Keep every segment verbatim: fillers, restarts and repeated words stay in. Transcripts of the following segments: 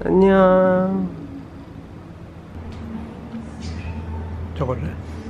안녕. 저거를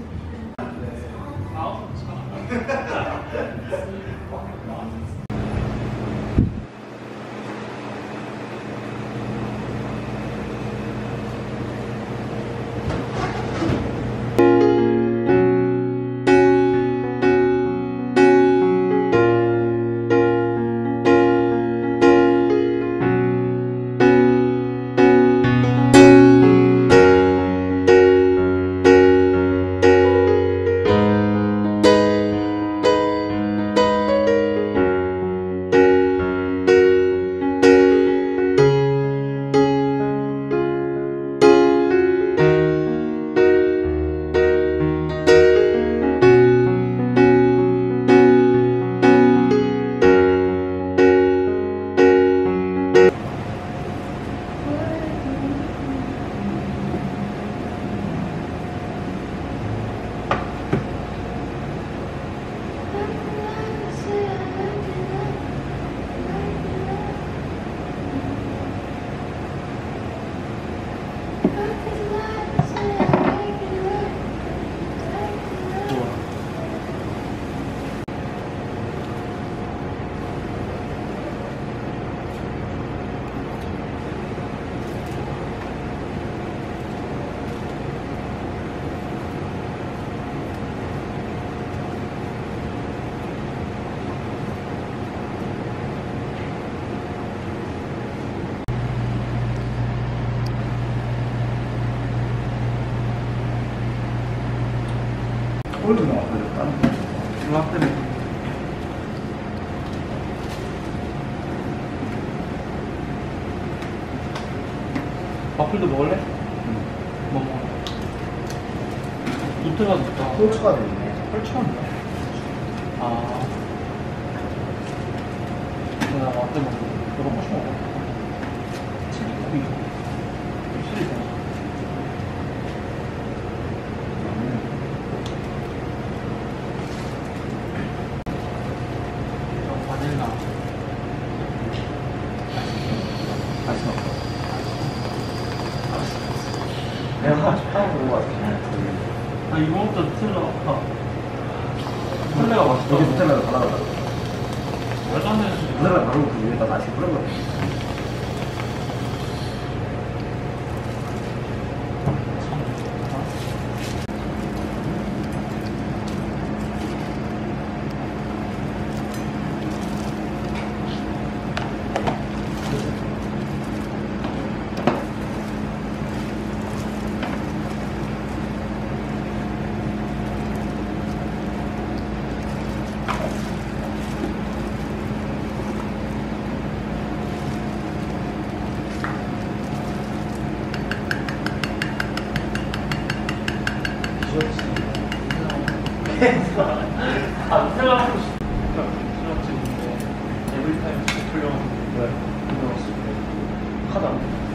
홀드 뭐 걸렸다. 이거 때문에. 와플도 먹을래? 응. 뭐 먹어? 노트가 좋다. 홀츠가 되네. 팔천 원이야. 아. 나 와플 먹어. 너가 혹시 먹어? 칠이 고기. 칠이 되나? 바닐라. 맛있어. 내가 하고 싶다고 그런 거 같아. 아, 이거부터 누텔라 아파. 누텔라가 맛있다. 여기 누텔라가 다 나가다. 말도 안 되는 소리. 누텔라 바로 그 위에다 맛이 뿌린 거야. 아, 누텔라 먹고 싶어. 누텔라 찍는데 에브리타임 진짜 훌륭한 거. 왜? 이거 먹었을 때 하다.